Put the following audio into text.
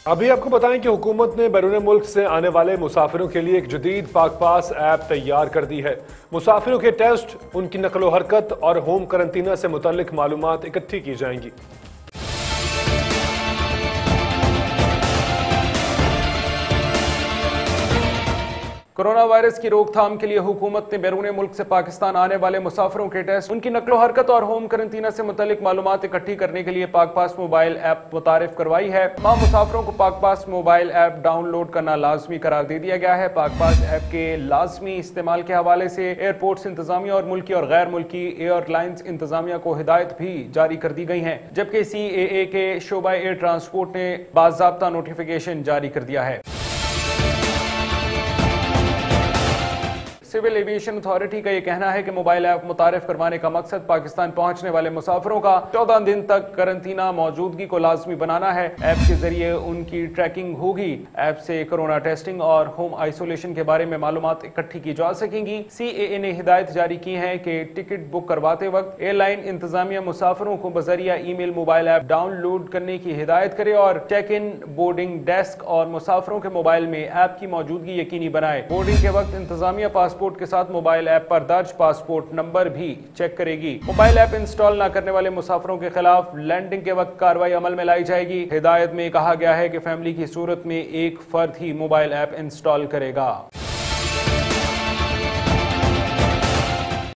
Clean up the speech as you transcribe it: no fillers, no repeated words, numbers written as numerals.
ابھی آپ کو بتائیں کہ حکومت نے بیرون ملک سے آنے والے مسافروں کے لیے ایک جدید پاک پاس ایپ تیار کر دی ہے۔ مسافروں کے ٹیسٹ، ان کی نقل و حرکت اور ہوم قرنطینہ سے متعلق معلومات اکٹھی کی جائیں گی۔ کورونا وائرس کی روک تھام کے لیے حکومت نے بیرون ملک سے پاکستان آنے والے مسافروں کے ٹیسٹ، ان کی نقل و حرکت اور ہوم قرنطینہ سے متعلق معلومات اکٹھی کرنے کے لیے پاک پاس موبائل ایپ متعارف کروائی ہے۔ تمام مسافروں کو Pak pass mobile app download کرنا لازمی قرار دے دیا گیا ہے۔ پاک پاس ایپ کے لازمی استعمال کے حوالے سے ایئرپورٹس انتظامیہ اور ملکی اور غیر ملکی ایئر لائنز انتظامیہ کو ہدایت بھی جاری کر دی گئی ہیں، جبکہ CAA کے شعبہ ایئر ٹرانسپورٹ نے باضابطہ نوٹیفیکیشن جاری کر دیا ہے۔ سول ایویشن اتھارٹی کا یہ کہنا ہے کہ موبائل ایپ متعارف کروانے کا مقصد پاکستان پہنچنے والے مسافروں کا 14 دن تک قرنطینہ موجودگی کو لازمی بنانا ہے۔ ایپ کے ذریعے ان کی ٹریکنگ ہوگی۔ ایپ سے کورونا ٹیسٹنگ اور ہوم آئسولیشن کے بارے میں معلومات اکٹھی کی جا سکیں گی۔ CAA نے ہدایت جاری کی ہے کہ ٹکٹ بک کرواتے وقت ایئر لائن انتظامیہ مسافروں کو بذریعہ email mobile app download کرنے کی ہدایت کرے اور چیک ان، بورڈنگ ڈیسک اور مسافروں کے موبائل میں ایپ کی موجودگی یقینی بنائے۔ بورڈنگ کے وقت انتظامیہ پاسپورٹ کے ساتھ موبائل ایپ پر درج پاسپورٹ نمبر بھی چیک کرے گی۔ موبائل ایپ انسٹال نہ کرنے والے مسافروں کے خلاف لینڈنگ کے وقت کارروائی عمل میں لائی جائے گی۔ ہدایت میں کہا گیا ہے کہ فیملی کی صورت میں ایک فرد ہی موبائل ایپ انسٹال کرے گا۔